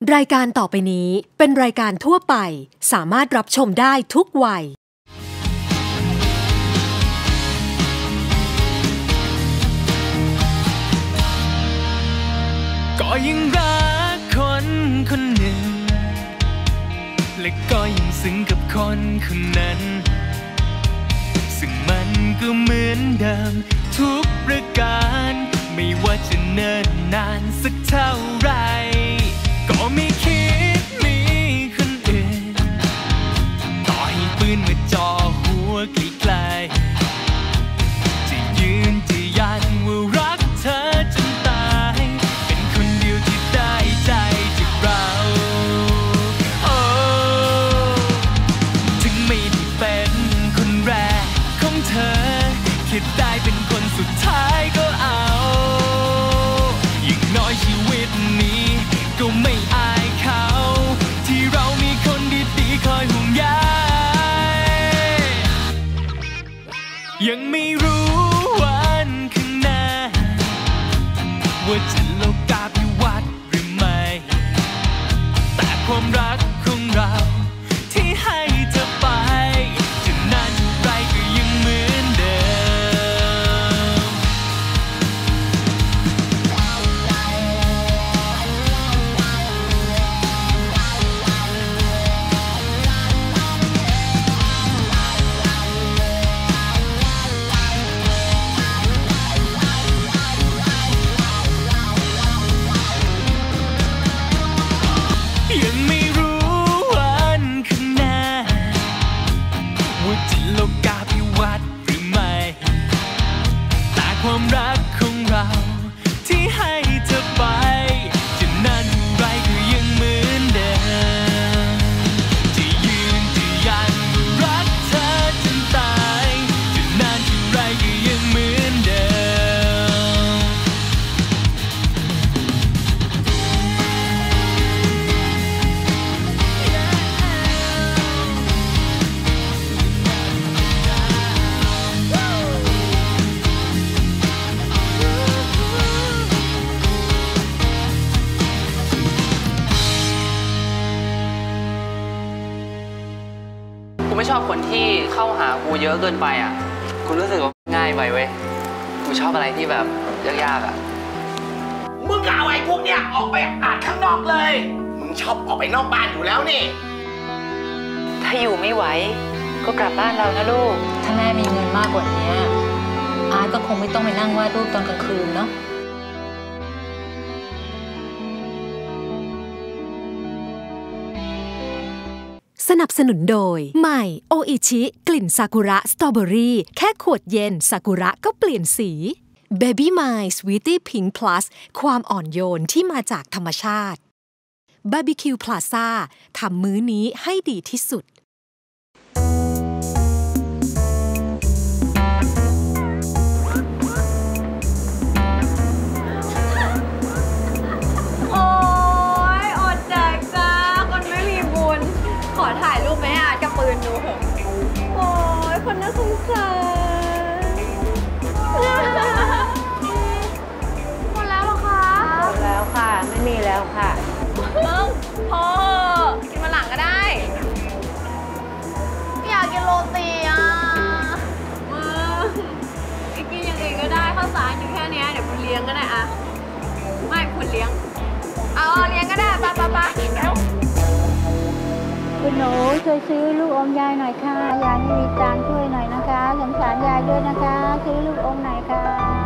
รายการต่อไปนี้เป็นรายการทั่วไปสามารถรับชมได้ทุกวัยก็ยังรักคนคนหนึ่งและก็ยังซึ้งกับคนคนนั้นซึ่งมันก็เหมือนเดิมทุกประการไม่ว่าจะเนิ่นนานสักเท่าไรก็ไม่คิดมีคนอื่นต่อให้ปืนมาจ่อหัวไกลๆจะยืนจะยันว่ารักเธอจนตายเป็นคนเดียวที่ได้ใจจากเราโอ้ถึงไม่ได้เป็นคนแรกของเธอแค่ได้เป็นคนสุดท้ายก็เอาอย่างน้อยชีวิตนี้ก็ไม่อายเขาที่เรามีคนดีๆคอยห่วงใยยังไม่รู้วันข้างหน้าว่าจะโลกาภิวัตน์หรือไม่แต่ความรักของเราที่ให้เธอไปจะนานเท่าไรก็ยังเหมือนเดิมยังไม่รู้วันข้างหน้าว่าจะโลกาภิวัตน์หรือไม่แต่ความรักของเราที่ให้เธอไปจะนานเท่าไรก็ยังเหมือนเดิมจะยืนจะยันว่ารักเธอจนตายจะนานเท่าไรก็ยังเหมือนเดิมกูไม่ชอบคนที่เข้าหากูเยอะเกินไปอ่ะกูรู้สึกว่าง่ายไปเว้ยกูชอบอะไรที่แบบยากๆอ่ะมึงเอาไอ้พวกเนี้ยออกไปอ่านข้างนอกเลยมึงชอบออกไปนอกบ้านอยู่แล้วนี่ถ้าอยู่ไม่ไหวก็กลับบ้านเรานะลูกถ้าแม่มีเงินมากกว่านี้อาร์ตก็คงไม่ต้องไปนั่งวาดรูปตอนกลางคืนเนาะสนับสนุนโดยใหม่โออิชิกลิ่นซากุระสตรอเบอรี่แค่ขวดเย็นซากุระก็เปลี่ยนสี Baby My Sweetie Pink Plus ความอ่อนโยนที่มาจากธรรมชาติ Barbecue Plaza ทำมื้อนี้ให้ดีที่สุดโอ๊ยอดแดกจ้าคนไม่มีบุญขอถ่ายรูปไหมอาร์ตกับปืนดูเถอะโอ๊ยคนน่าสงสารหมดแล้วเหรอคะหมดแล้วค่ะไม่มีแล้วค่ะมึงพอกินมาหลังก็ได้อยากกินโรตีอ่ะมึงกินอย่างอื่นก็ได้ข้าวสารอยู่แค่นี้เดี๋ยวคุณเลี้ยงก็ได้อะไม่คุณเลี้ยงเอาเลี้ยงก็ได้ไปแล้วคุณหนูช่วยซื้อลูกอมยายหน่อยค่ะยายไม่มีตังค์ช่วยหน่อยนะคะสงสารยายด้วยนะคะซื้อลูกอมหน่อยค่ะ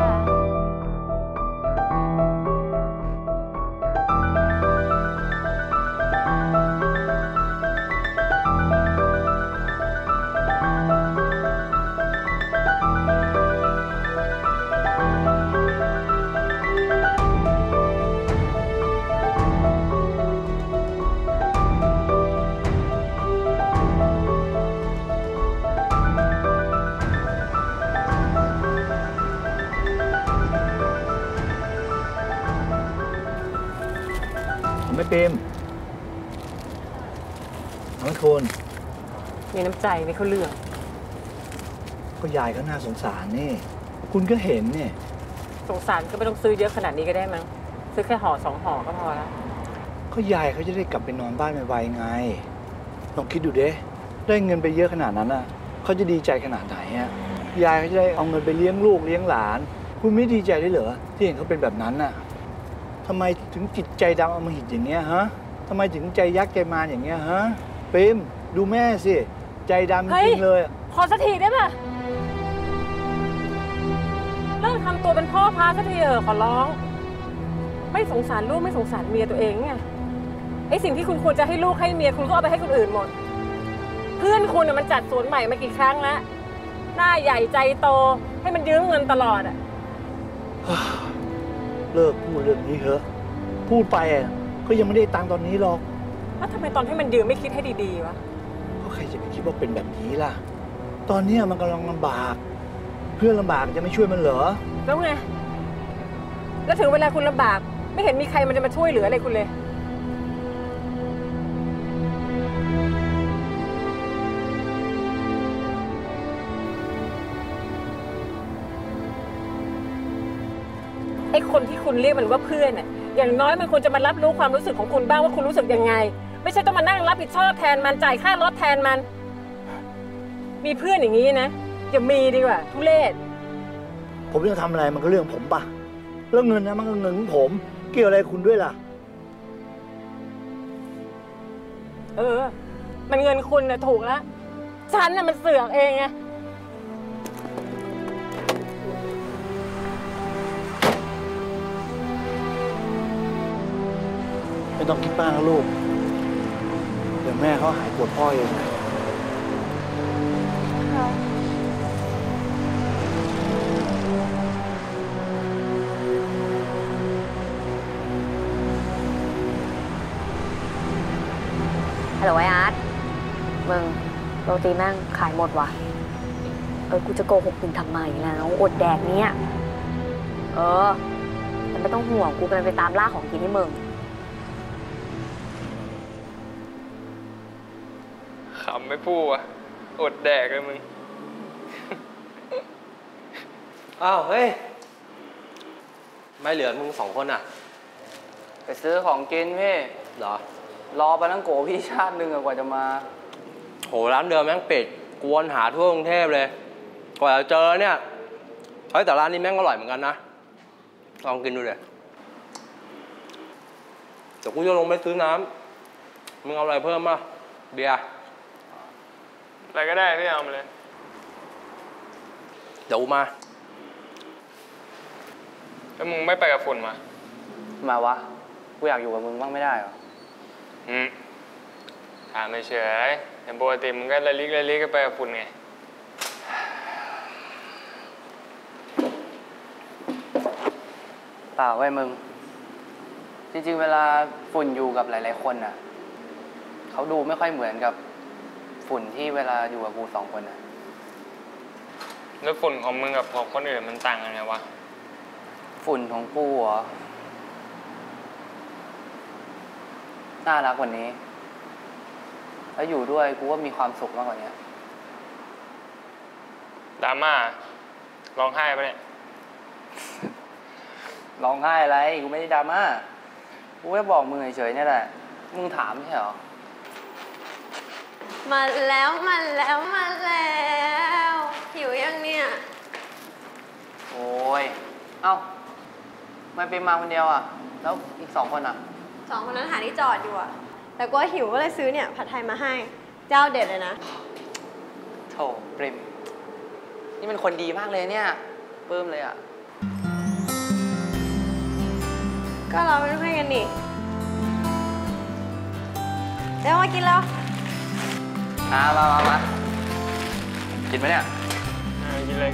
ไม่เต็มน้องคุณมีน้ำใจไม่เข้าเรื่องก็ยายก็น่าสงสารนี่คุณก็เห็นเนี่ยสงสารก็ไม่ต้องซื้อเยอะขนาดนี้ก็ได้มั้งซื้อแค่ห่อ2 ห่อก็พอแล้วก็ก็ยายเขาจะได้กลับไปนอนบ้านไวๆไงลองคิดดูเด้ได้เงินไปเยอะขนาดนั้นอ่ะเขาจะดีใจขนาดไหนอ่ะยายเขาจะได้เอาเงินไปเลี้ยงลูกเลี้ยงหลานคุณไม่ดีใจได้เหรอที่เห็นเขาเป็นแบบนั้นน่ะทำไมถึงจิตใจดำอำมหิตอย่างเงี้ยฮะทำไมถึงใจยักษ์ใจมารอย่างเงี้ยฮะเปรมดูแม่สิใจดำจริงๆเลยพอสักทีได้ป่ะเลิกทำตัวเป็นพ่อพาสักทีขอร้องไม่สงสารลูกไม่สงสารเมียตัวเองไงไอสิ่งที่คุณควรจะให้ลูกให้เมียคุณก็เอาไปให้คนอื่นหมดเพื่อนคุณมันจัดสวนใหม่มากี่ครั้งแล้วหน้าใหญ่ใจโตให้มันยืมเงินตลอดอ่ะเลิกพูดเรื่องนี้เถอะพูดไปก็ยังไม่ได้ตังค์ตอนนี้หรอกแล้วทำไมตอนให้มันยืมไม่คิดให้ดีๆวะก็ใครจะไปคิดว่าเป็นแบบนี้ล่ะตอนนี้มันกำลังลำบากเพื่อนลำบากจะไม่ช่วยมันเหรอแล้วไงแล้วถึงเวลาคุณลำบากไม่เห็นมีใครมันจะมาช่วยเหลืออะไรคุณเลยไอ้คนที่คุณเรียกมันว่าเพื่อนน่ะอย่างน้อยมันควรจะมารับรู้ความรู้สึกของคุณบ้างว่าคุณรู้สึกยังไงไม่ใช่ต้องมานั่งรับผิดชอบแทนมันจ่ายค่ารถแทนมันมีเพื่อนอย่างนี้นะอย่ามีดีกว่าทุเรศผมจะทำอะไรมันก็เรื่องผมป่ะเรื่องเงินนะมันก็เงินของผมเกี่ยวอะไรคุณด้วยล่ะมันเงินคุณนะถูกแล้วฉันน่ะมันเสือกเองไงไม่ต้องคิดมากนะลูกเดี๋ยวแม่เขาหายปวดพ่อเองฮัลโหลไออาร์ตมึงโรตีแม่งขายหมดว่ะกูจะโกหกมึงทำไมแล้วอดแดกเนี้ยแต่ไม่ต้องห่วงกูกำลังไปตามล่าของกินให้มึงขำไม่พูดอ่ะอดแดกเลยมึงอ้าวเฮ้ยไม่เหลือมึง2 คนอ่ะไปซื้อของกินพี่เหรอรอไปนั่งโกพี่ชาตินึงกว่าจะมาโหร้านเดิมแม่งปิดกวนหาทั่วกรุงเทพเลยกว่าจะเจอเนี่ยเฮ้ยแต่ร้านนี้แม่งอร่อยเหมือนกันนะลองกินดูเลยเดี๋ยวกูจะลงไปซื้อน้ำมึงเอาอะไรเพิ่มป่ะเบียร์อะไรก็ได้พี่เอามาเลยเดี๋ยวมาแล้วมึงไม่ไปกับฝุ่นมาวะกูอยากอยู่กับมึงบ้างไม่ได้หรอถามไม่เฉยแต่ปกติมึงก็ละลิกก็ไปกับฝุ่นไงเปล่าไว้มึงจริงๆเวลาฝุ่นอยู่กับหลายๆคนน่ะเขาดูไม่ค่อยเหมือนกับฝุ่นที่เวลาอยู่กับกู2 คนน่ะแล้วฝุ่นของมึงกับของคนอื่นมันต่างกันไงวะฝุ่นของกูเหรอน่ารักกว่านี้แล้วอยู่ด้วยกูว่ามีความสุขมากกว่านี้ดราม่าร้องไห้ปะเนี่ยร้องไห้อะไรกูไม่ได้ดราม่ากูแค่บอกมึงเฉยๆนี่แหละมึงถามใช่เหรอมาแล้วหิวยังเนี่ยโอ้ยเอ้าไม่ไปมาคนเดียวอ่ะแล้วอีก2 คนอ่ะ 2 คนนั้นหาที่จอดอยู่อ่ะแต่ก็หิวก็เลยซื้อเนี่ยผัดไทยมาให้เจ้าเด็ดเลยนะโถปริมนี่เป็นคนดีมากเลยเนี่ยปลื้มเลยอ่ะก็เราเป็นเพื่อนกันนี่เดี๋ยวมากินแล้วมากินไหมเนี่ยกินเลย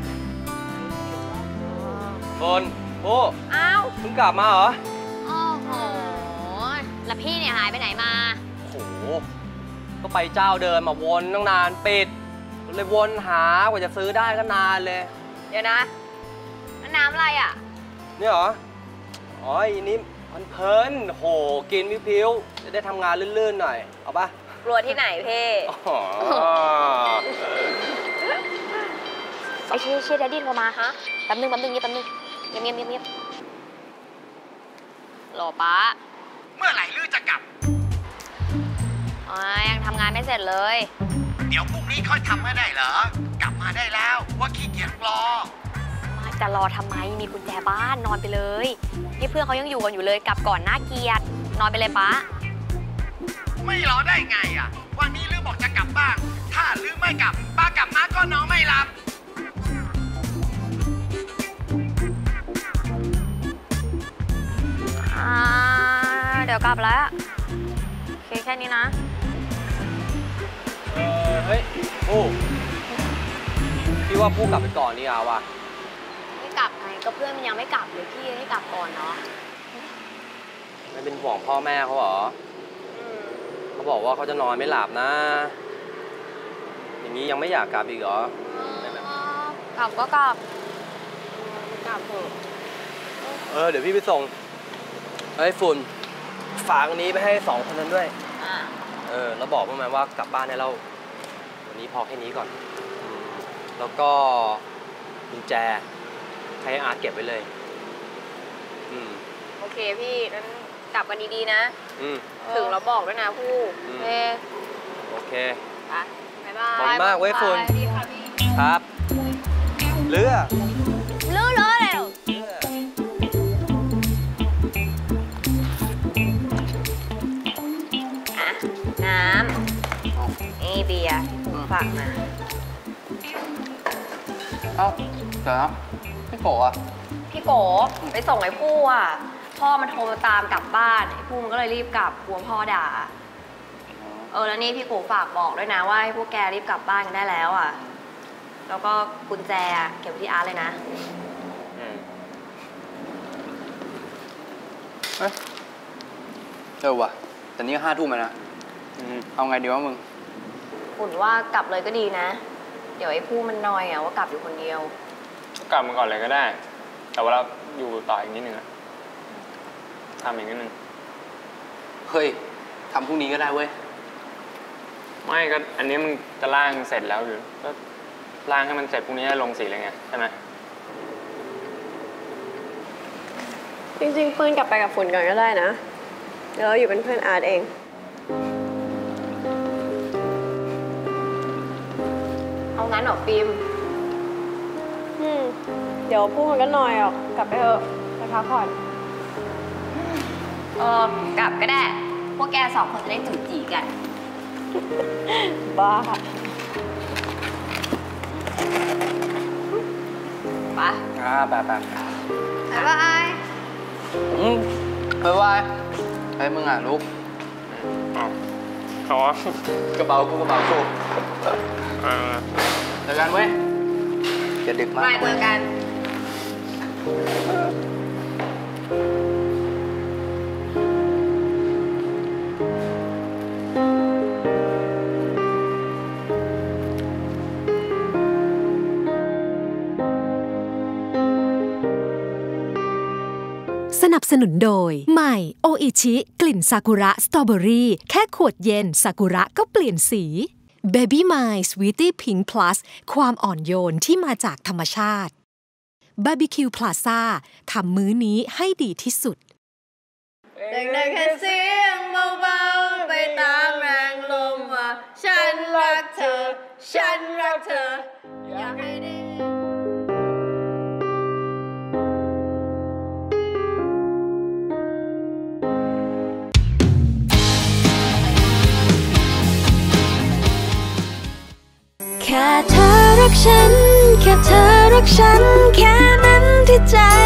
โอนโอ้อ้าวเพิ่งกลับมาเหรอโอ้โหแล้วพี่เนี่ยหายไปไหนมาโหก็ไปเจ้าเดิมมาวนตั้งนานปิดเลยวนหากว่าจะซื้อได้ก็นานเลยเดี๋ยวนะน้ำอะไรอ่ะนี่เหรออ๋ออันนี้มันเพลินโหกินพิ้วๆจะได้ทำงานลื่นๆหน่อยเอาปะกลัวที่ไหนเพ่ไอ้เชี่ยแดดดี้โทรมาฮะแป๊บนึงเงียบหล่อป้าเมื่อไหร่ลือจะกลับยังทำงานไม่เสร็จเลยเดี๋ยวพรุ่งนี้ค่อยทำไม่ได้เหรอกลับมาได้แล้วว่าขี้เกียจรอจะรอทำไมมีกุญแจบ้านนอนไปเลยนี่เพื่อนเขายังอยู่กันอยู่เลยกลับก่อนน่าเกลียดนอนไปเลยป๊าไม่รอได้ไงอ่ะวันนี้ลือบอกจะกลับบ้านถ้าลือไม่กลับป้ากลับมาก็นอนไม่หลับเดี๋ยวกลับแล้วโอเคแค่นี้นะเฮ้ยผู้พี่ว่าผู้กลับไปก่อนนี่เอาว่ะไม่กลับไงก็เพื่อนมันยังไม่กลับเลยพี่ให้กลับก่อนเนาะไม่เป็นห่วงพ่อแม่เขาเหรอเขาบอกว่าเขาจะนอนไม่หลับนะอย่างนี้ยังไม่อยากกลับอีกเหรอกลับก็กลับเถอะเดี๋ยวพี่ไปส่งเฮ้ยฝุ่นฝากอันนี้ไปให้2 คนนั้นด้วยแล้วบอกมันว่ากลับบ้านได้แล้ววันนี้พอแค่นี้ก่อนแล้วก็กุญแจให้อาร์ตเก็บไว้เลยโอเคพี่นั้นกลับกันดีๆนะถึงเราบอกด้วยนะผู้โอเคบ๊ายบายขอบคุณมากเว้ยฝุ่นครับเรืออะไรหรอน้ำนี่เบียร์ฝากมาเดี๋ยวนะพี่โกะพี่โกไปส่งไอ้ผู้พ่อมันโทรมาตามกลับบ้านไอ้ผู้มันก็เลยรีบกลับกลัวพ่อด่าแล้วนี่พี่โกฝากบอกด้วยนะว่าให้พวกแกรีบกลับบ้านกันได้แล้วแล้วก็กุญแจเก็บไว้ที่อาร์ตเลยนะว่ะแต่นี่5 ทุ่มแล้วนะเอาไงดีวะมึงฝุ่นว่ากลับเลยก็ดีนะเดี๋ยวไอ้ผู้มันนอยว่ากลับอยู่คนเดียวกลับมาก่อนเลยก็ได้แต่ว่าเราอยู่ต่ออีกนิดนึงทำอีกนิดนึงเฮ้ยทำพรุ่งนี้ก็ได้เว้ยไม่ก็อันนี้มึงจะล่างเสร็จแล้วอยู่ก็ล่างให้มันเสร็จพรุ่งนี้ลงสีเลยไงใช่ไหมจริงๆเปิ้ลกลับไปกับฝุ่นก่อนก็ได้นะเดี๋ยวเราอยู่เป็นเพื่อนอาร์ตเองเอางั้นหรอฟิล์มเดี๋ยวพูดมันก็นอยออกกลับไปเถอะไปพักผ่อนกลับก็ได้พวกแก2 คนจะได้จู๋จีกันบ้าไปบ๊ายบายบ๊ายบายเฮ้ยมึงลุกกระเป๋ากูเจอกันเว้ยอย่าดึกมากเจอกันสนับสนุนโดยใหม่โออิชิกลิ่นซากุระสตรอเบอรี่แค่ขวดเย็นซากุระก็เปลี่ยนสี Baby My Sweetie Pink Plus ความอ่อนโยนที่มาจากธรรมชาติ Barbecue Plaza ทำมื้อนี้ให้ดีที่สุดแต่งได้แค่เสียงเบาๆไปตามแรงลมว่าฉันรักเธออยากให้ได้แค่เธอรักฉันแค่เธอรักฉันแค่นั้นที่ใจ